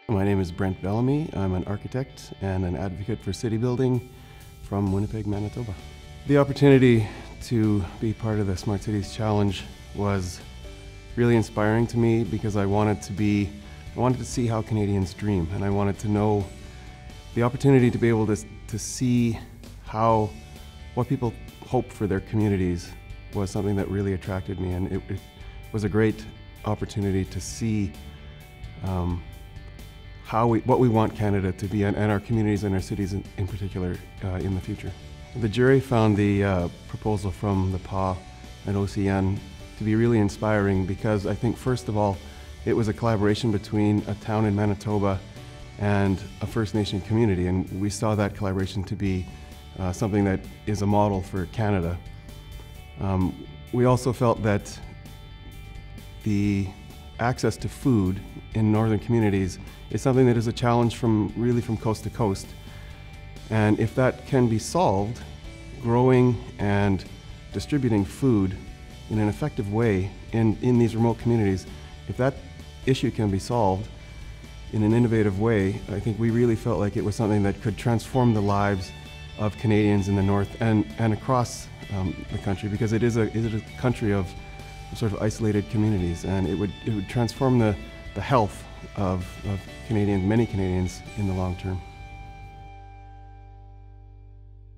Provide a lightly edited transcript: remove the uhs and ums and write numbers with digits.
My name is Brent Bellamy. I'm an architect and an advocate for city building from Winnipeg, Manitoba. The opportunity to be part of the Smart Cities Challenge was really inspiring to me because I wanted to see how Canadians dream, and I wanted to know the opportunity to be able to see what people hope for their communities was something that really attracted me, and it was a great opportunity to see what we want Canada to be and our communities and our cities in particular in the future. The jury found the proposal from the PA and OCN to be really inspiring because I think, first of all, it was a collaboration between a town in Manitoba and a First Nation community, and we saw that collaboration to be something that is a model for Canada. We also felt that the access to food in northern communities is something that is a challenge really from coast to coast. And if that can be solved, growing and distributing food in an effective way in these remote communities, if that issue can be solved in an innovative way, I think we really felt like it was something that could transform the lives of Canadians in the north and across the country, because it is a country of sort of isolated communities, and it would transform the health of Canadians, many Canadians, in the long term.